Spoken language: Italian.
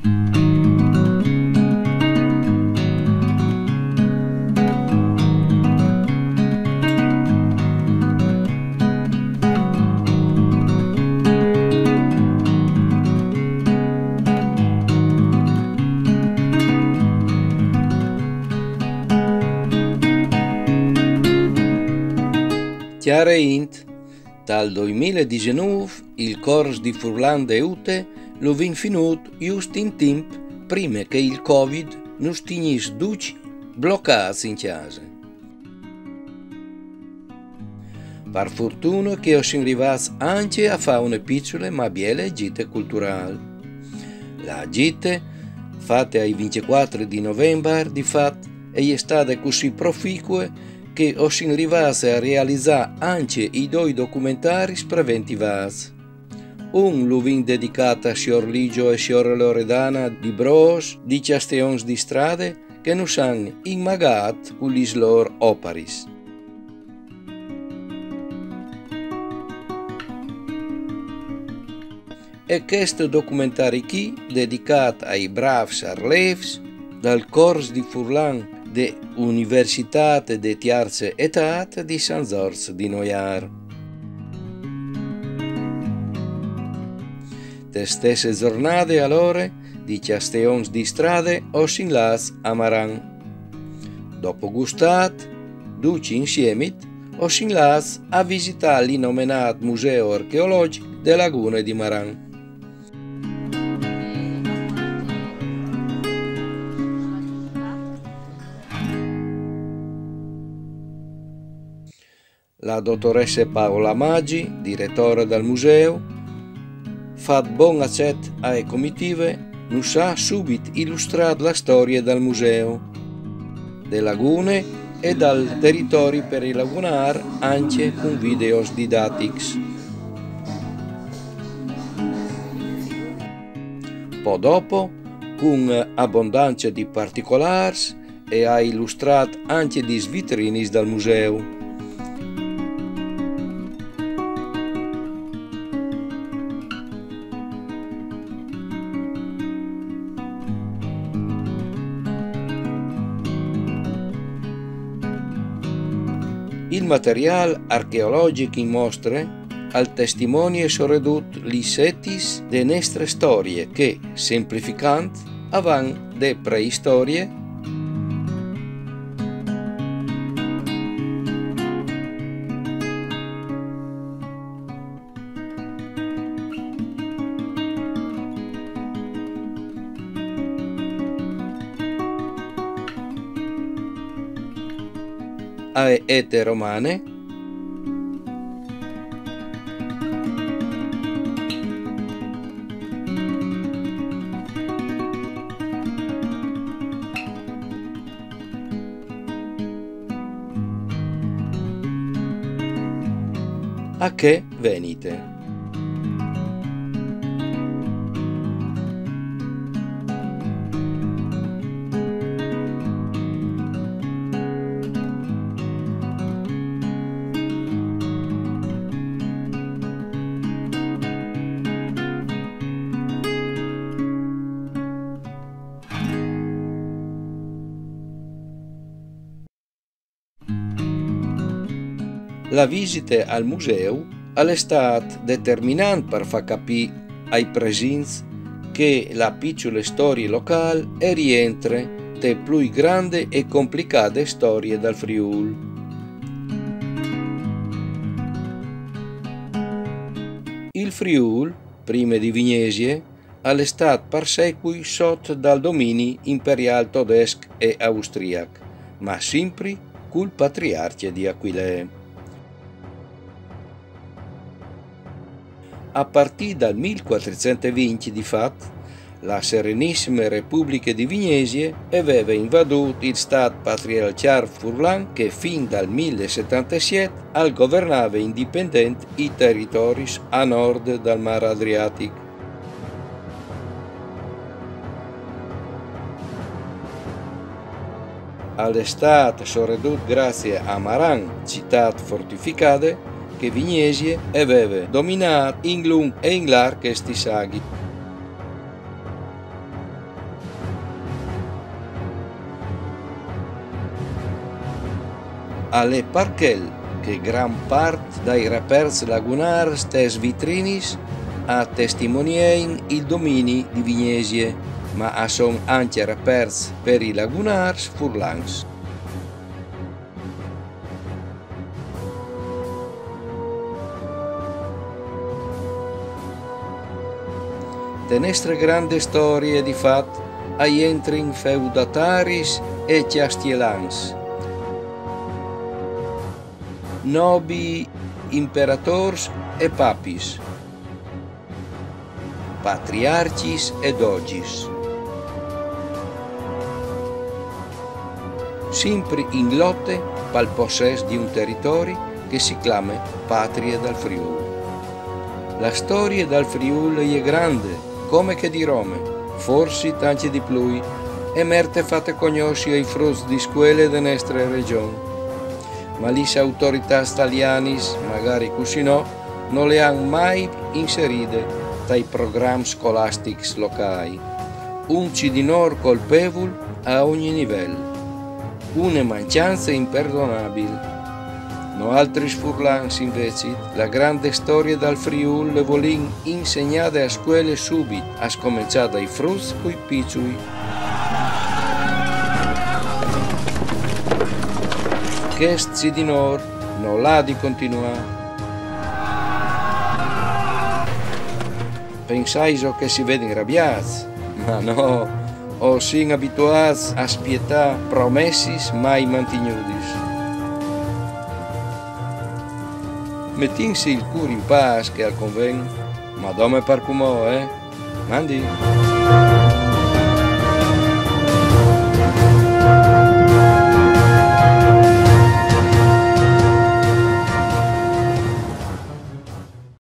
Chiaramente, dal 2019 il corso di Furlan de Ute lo vien finito giusto in tempo prima che il Covid non stinisse tutti bloccati in casa. Per fortuna che siamo arrivati anche a fare una piccola ma bella gita culturale. La gita, fatta il 24 di novembre, di fatto, è stata così proficua che siamo arrivati a realizzare anche i due documentari preventivati. Un lo vien dedicato a Signor Ligio e Signor Loredana di Bros, di Castellons di Strade, che non hanno immagato con le loro operis. E questo documentario qui, dedicato ai bravi allievi dal corso di Furlan de Università de Terza Età di San Giorgio di Noiar. Le stesse giornate allora di Castellons di Strade o Sinlas a Maran. Dopo gustat, tutti insieme o Sinlas a visitare l'innominato Museo Archeologico della Laguna di Maran. La dottoressa Paola Maggi, direttore del museo, fa buon accetto alle comitive, nos ha subito illustrato la storia del museo, delle lagune e dal territorio per il lagunar anche con videos didattici. Poi dopo, con abbondanza di particolari, e ha illustrato anche di vitrines del museo. Il materiale archeologico in mostre al testimonio soprattutto gli setis de nostre storie che, semplificando, avan de preistorie a ete romane, a che venite. La visita al museo è stata determinante per far capire ai presenti che la piccola storia locale rientra nelle più grandi e complicate storie del Friuli. Il Friuli, prima di Vignesie, è stato per secoli sotto dal dominio imperiale tedesco e austriaco, ma sempre col patriarca di Aquilea. A partire dal 1420, di fatto, la Serenissima Repubblica di Vignesie aveva invaduto il Stato patriarcale Furlan che fin dal 1077 governava indipendente i territori a nord del Mar Adriatico. È stato soprattutto grazie a Maran, città fortificata, che Vignesie aveva dominato in lungo e in largo questi saghi. alle parquel, che gran part dai rapers lagunars tes vitrinis a testimonien il domini di Vignesie, ma a son anche rapers per i lagunars furlans. De nostre grandi storie di fat aientrin feudataris e ciastielans, nobi imperators e papis, patriarchis e dogis, sempre in lotte pal posses di un territorio che si chiama Patria dal Friuli. La storia dal Friuli è grande, come che di Roma, forse tanti di più, e merte fatte conoscere i frutti di scuole della nostra regione. Ma le autorità italiane, magari così no, non le hanno mai inserite tra i programmi scolastici locali. Un cidinor colpevole a ogni livello. Una mancanza imperdonabile. No altri furlans invece, la grande storia dal Friuli le volin insegnare a scuole subito, a cominciare dai frutti coi piccoli. Questo di nord non l'ha di continuare. Pensai che si vede arrabbiati, ma no, o si abituati a spietà promessi mai mantenuti. Mettinsi il cuore in pace che al convegno, ma dome par come, Mandi.